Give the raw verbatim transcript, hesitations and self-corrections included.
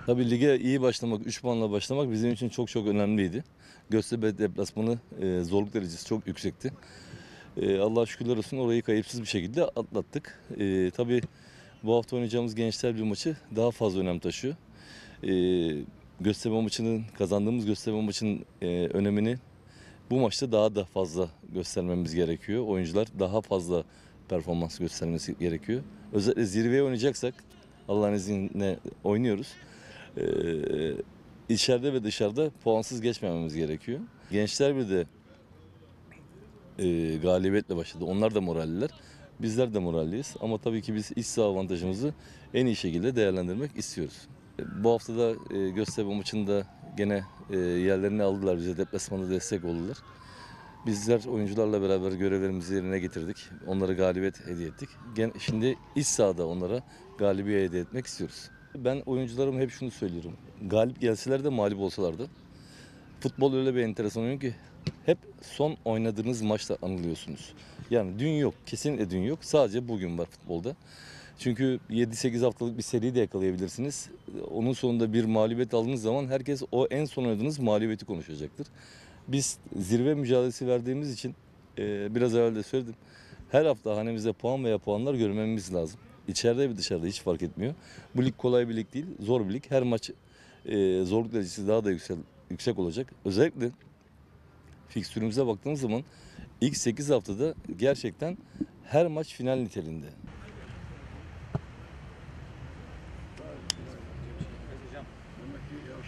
Tabii lige iyi başlamak, üç puanla başlamak bizim için çok çok önemliydi. Göztepe deplasmanı e, zorluk derecesi çok yüksekti. E, Allah'a şükürler olsun orayı kayıpsız bir şekilde atlattık. E, tabii bu hafta oynayacağımız Gençler bir maçı daha fazla önem taşıyor. E, Göztepe maçının, kazandığımız Göztepe maçının e, önemini bu maçta daha da fazla göstermemiz gerekiyor. Oyuncular daha fazla performans göstermesi gerekiyor. Özellikle zirveye oynayacaksak Allah'ın izniyle oynuyoruz. Ee, içeride ve dışarıda puansız geçmememiz gerekiyor. Gençler bir de e, galibiyetle başladı. Onlar da moralliler. Bizler de moralliyiz. Ama tabii ki biz iç saha avantajımızı en iyi şekilde değerlendirmek istiyoruz. Bu hafta da e, Göztepe maçında gene e, yerlerini aldılar. Bize deplasmanda destek oldular. Bizler oyuncularla beraber görevlerimizi yerine getirdik. Onlara galibiyet hediye ettik. Gen Şimdi iç sahada onlara galibiyet hediye etmek istiyoruz. Ben oyuncularıma hep şunu söylüyorum. Galip gelseler de mağlup olsalar da futbol öyle bir enteresan oyun ki hep son oynadığınız maçla anılıyorsunuz. Yani dün yok, kesinlikle dün yok. Sadece bugün var futbolda. Çünkü yedi sekiz haftalık bir seri de yakalayabilirsiniz. Onun sonunda bir mağlubiyet aldığınız zaman herkes o en son oynadığınız mağlubiyeti konuşacaktır. Biz zirve mücadelesi verdiğimiz için e, biraz evvel de söyledim. Her hafta hanemizde puan veya puanlar görmemiz lazım. İçeride ve dışarıda hiç fark etmiyor. Bu lig kolay bir lig değil, zor bir lig. Her maç e, zorluk derecesi daha da yüksek, yüksek olacak. Özellikle fikstürümüze baktığımız zaman ilk sekiz haftada gerçekten her maç final niteliğinde.